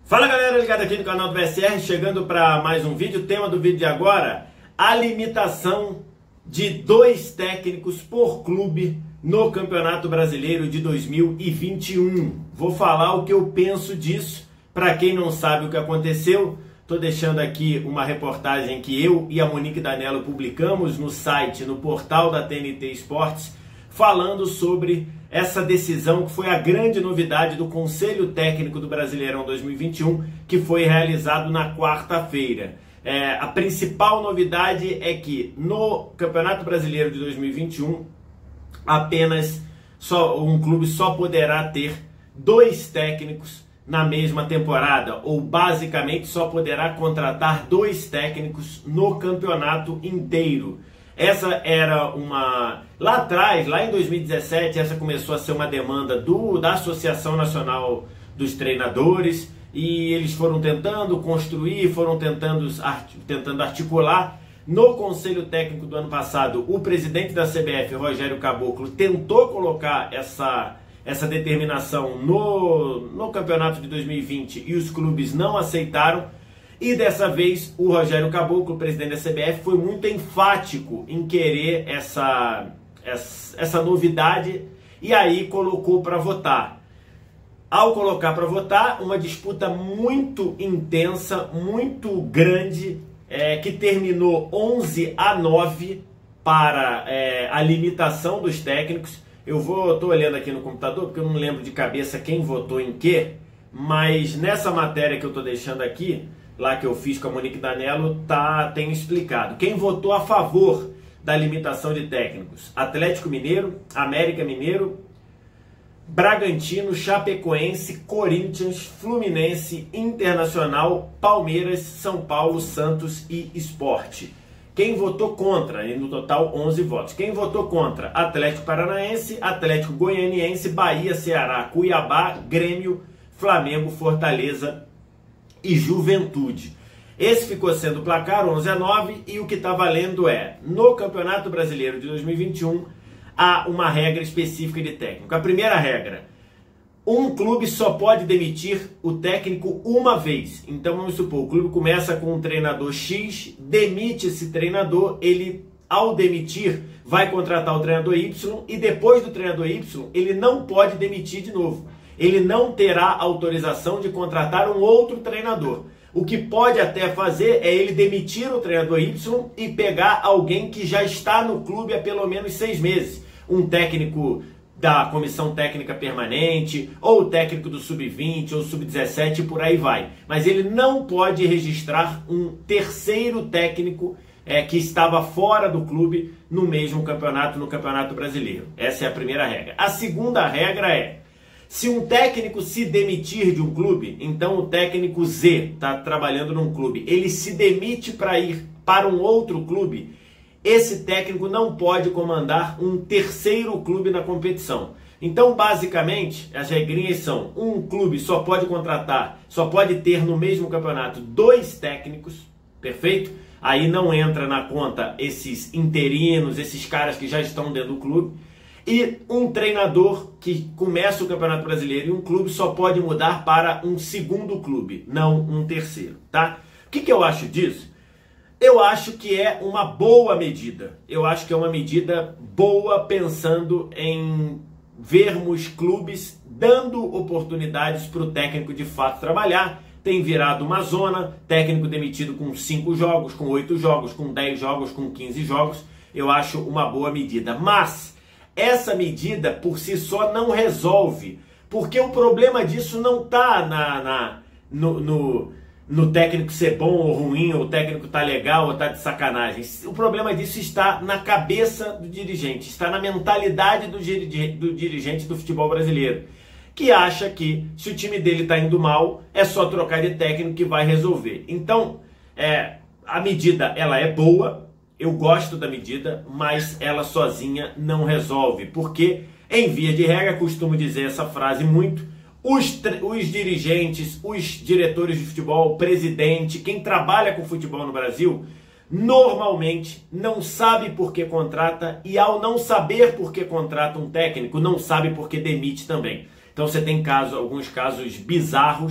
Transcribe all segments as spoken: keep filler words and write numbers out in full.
Fala galera, ligado aqui no canal do V S R, chegando para mais um vídeo. O tema do vídeo de agora, a limitação de dois técnicos por clube no Campeonato Brasileiro de dois mil e vinte e um. Vou falar o que eu penso disso. Para quem não sabe o que aconteceu, estou deixando aqui uma reportagem que eu e a Monique Danello publicamos no site, no portal da T N T Esportes, falando sobre essa decisão que foi a grande novidade do Conselho Técnico do Brasileirão dois mil e vinte e um, que foi realizado na quarta-feira. É, a principal novidade é que no Campeonato Brasileiro de dois mil e vinte e um, apenas só, um clube só poderá ter dois técnicos na mesma temporada, ou basicamente só poderá contratar dois técnicos no campeonato inteiro. Essa era uma... Lá atrás, lá em dois mil e dezessete, essa começou a ser uma demanda do, da Associação Nacional dos Treinadores, e eles foram tentando construir, foram tentando, tentando articular. No Conselho Técnico do ano passado, o presidente da C B F, Rogério Caboclo, tentou colocar essa, essa determinação no, no campeonato de dois mil e vinte e os clubes não aceitaram. E dessa vez o Rogério Caboclo, o presidente da C B F, foi muito enfático em querer essa, essa, essa novidade e aí colocou para votar. Ao colocar para votar, uma disputa muito intensa, muito grande, é, que terminou onze a nove para é, a limitação dos técnicos. Eu vou, estou olhando aqui no computador porque eu não lembro de cabeça quem votou em quê, mas nessa matéria que eu estou deixando aqui, lá que eu fiz com a Monique Danello, tá, tem explicado. Quem votou a favor da limitação de técnicos? Atlético Mineiro, América Mineiro, Bragantino, Chapecoense, Corinthians, Fluminense, Internacional, Palmeiras, São Paulo, Santos e Sport. Quem votou contra? E no total onze votos. Quem votou contra? Atlético Paranaense, Atlético Goianiense, Bahia, Ceará, Cuiabá, Grêmio, Flamengo, Fortaleza e Juventude. Esse ficou sendo o placar onze a nove, e o que está valendo é, no Campeonato Brasileiro de dois mil e vinte e um, há uma regra específica de técnico. A primeira regra, um clube só pode demitir o técnico uma vez. Então vamos supor, o clube começa com um treinador X, demite esse treinador, ele ao demitir vai contratar o treinador Y, e depois do treinador Y ele não pode demitir de novo. Ele não terá autorização de contratar um outro treinador. O que pode até fazer é ele demitir o treinador Y e pegar alguém que já está no clube há pelo menos seis meses. Um técnico da comissão técnica permanente, ou técnico do sub vinte, ou sub dezessete, e por aí vai. Mas ele não pode registrar um terceiro técnico é, que estava fora do clube no mesmo campeonato, no Campeonato Brasileiro. Essa é a primeira regra. A segunda regra é, se um técnico se demitir de um clube, então o técnico Z está trabalhando num clube, ele se demite para ir para um outro clube, esse técnico não pode comandar um terceiro clube na competição. Então, basicamente, as regrinhas são, um clube só pode contratar, só pode ter no mesmo campeonato dois técnicos, perfeito? Aí não entra na conta esses interinos, esses caras que já estão dentro do clube. E um treinador que começa o Campeonato Brasileiro e um clube só pode mudar para um segundo clube, não um terceiro, tá? O que, que eu acho disso? Eu acho que é uma boa medida. Eu acho que é uma medida boa pensando em vermos clubes dando oportunidades para o técnico de fato trabalhar. Tem virado uma zona, técnico demitido com cinco jogos, com oito jogos, com dez jogos, com quinze jogos. Eu acho uma boa medida, mas essa medida por si só não resolve, porque o problema disso não está na, na, no, no, no técnico ser bom ou ruim, ou o técnico tá legal ou tá de sacanagem. O problema disso está na cabeça do dirigente, está na mentalidade do, do dirigente do futebol brasileiro, que acha que se o time dele está indo mal, é só trocar de técnico que vai resolver. Então, é, a medida ela é boa, eu gosto da medida, mas ela sozinha não resolve, porque, em via de regra, costumo dizer essa frase muito, os, os dirigentes, os diretores de futebol, o presidente, quem trabalha com futebol no Brasil, normalmente não sabe por que contrata, e ao não saber por que contrata um técnico, não sabe por que demite também. Então você tem caso, alguns casos bizarros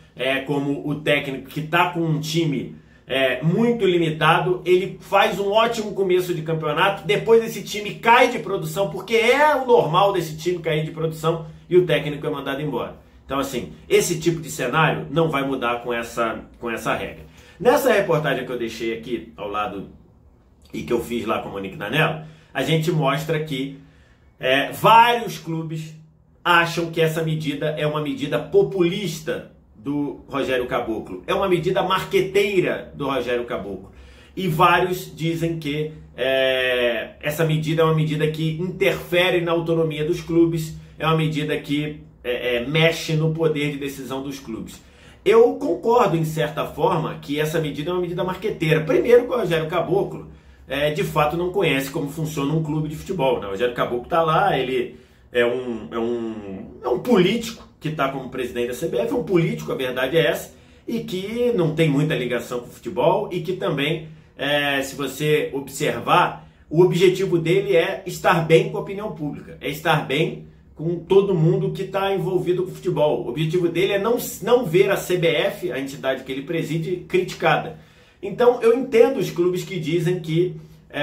é, como o técnico que está com um time é, muito limitado, ele faz um ótimo começo de campeonato, depois esse time cai de produção, porque é o normal desse time cair de produção, e o técnico é mandado embora. Então, assim, esse tipo de cenário não vai mudar com essa, com essa regra. Nessa reportagem que eu deixei aqui ao lado e que eu fiz lá com o Monique Danello, a gente mostra que é, vários clubes acham que essa medida é uma medida populista do Rogério Caboclo, é uma medida marqueteira do Rogério Caboclo. E vários dizem que é, essa medida é uma medida que interfere na autonomia dos clubes, é uma medida que é, é, mexe no poder de decisão dos clubes. Eu concordo, em certa forma, que essa medida é uma medida marqueteira. Primeiro, que o Rogério Caboclo, é, de fato, não conhece como funciona um clube de futebol, né? O Rogério Caboclo está lá, ele é um, é um, é um político que está como presidente da C B F, é um político, a verdade é essa, e que não tem muita ligação com o futebol e que também, é, se você observar, o objetivo dele é estar bem com a opinião pública, é estar bem com todo mundo que está envolvido com o futebol. O objetivo dele é não, não ver a C B F, a entidade que ele preside, criticada. Então eu entendo os clubes que dizem que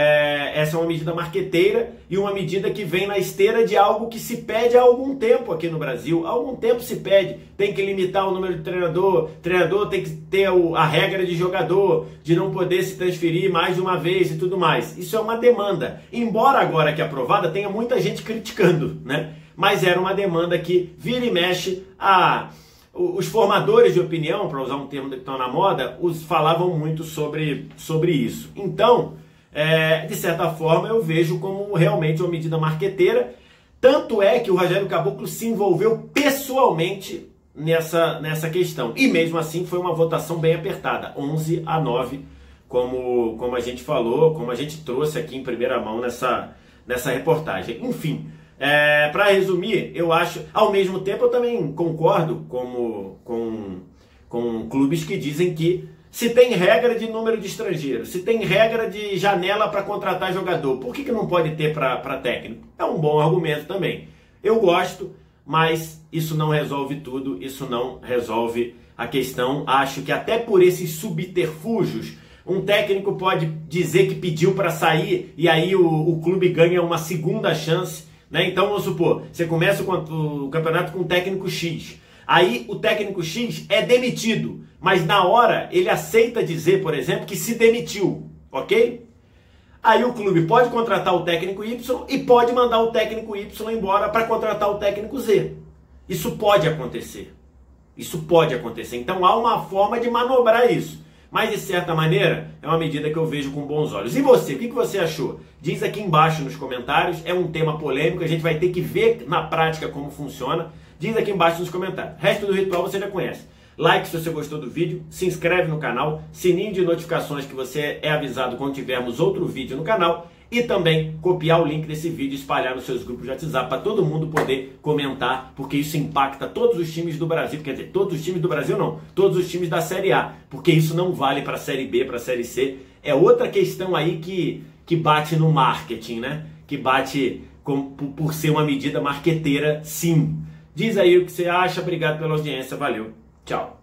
é, essa é uma medida marqueteira e uma medida que vem na esteira de algo que se pede há algum tempo aqui no Brasil. Há algum tempo se pede, tem que limitar o número de treinador, treinador tem que ter a regra de jogador, de não poder se transferir mais de uma vez e tudo mais. Isso é uma demanda. Embora agora que é aprovada tenha muita gente criticando, né? Mas era uma demanda que vira e mexe a... Os formadores de opinião, para usar um termo que está na moda, os falavam muito sobre, sobre isso. Então, é, de certa forma, eu vejo como realmente uma medida marqueteira. Tanto é que o Rogério Caboclo se envolveu pessoalmente nessa, nessa questão. E mesmo assim foi uma votação bem apertada, onze a nove, como, como a gente falou, como a gente trouxe aqui em primeira mão nessa, nessa reportagem. Enfim... É, para resumir, eu acho, ao mesmo tempo eu também concordo como, com, com clubes que dizem que se tem regra de número de estrangeiros, se tem regra de janela para contratar jogador, por que, que não pode ter para técnico? É um bom argumento também. Eu gosto, mas isso não resolve tudo, isso não resolve a questão. Acho que até por esses subterfúgios, um técnico pode dizer que pediu para sair e aí o, o clube ganha uma segunda chance. Né? Então, vamos supor, você começa o campeonato com um técnico X. Aí o técnico X é demitido, mas na hora ele aceita dizer, por exemplo, que se demitiu, ok? Aí o clube pode contratar o técnico Y e pode mandar o técnico Y embora para contratar o técnico Z. Isso pode acontecer. Isso pode acontecer. Então há uma forma de manobrar isso. Mas, de certa maneira, é uma medida que eu vejo com bons olhos. E você, o que você achou? Diz aqui embaixo nos comentários. É um tema polêmico, a gente vai ter que ver na prática como funciona. Diz aqui embaixo nos comentários. O resto do ritual você já conhece. Like se você gostou do vídeo, se inscreve no canal, sininho de notificações que você é avisado quando tivermos outro vídeo no canal. E também copiar o link desse vídeo e espalhar nos seus grupos de WhatsApp para todo mundo poder comentar, porque isso impacta todos os times do Brasil, quer dizer, todos os times do Brasil não, todos os times da Série A, porque isso não vale para a Série B, para a Série C. É outra questão aí que, que bate no marketing, né? Que bate com, por, por ser uma medida marqueteira, sim. Diz aí o que você acha, obrigado pela audiência, valeu, tchau.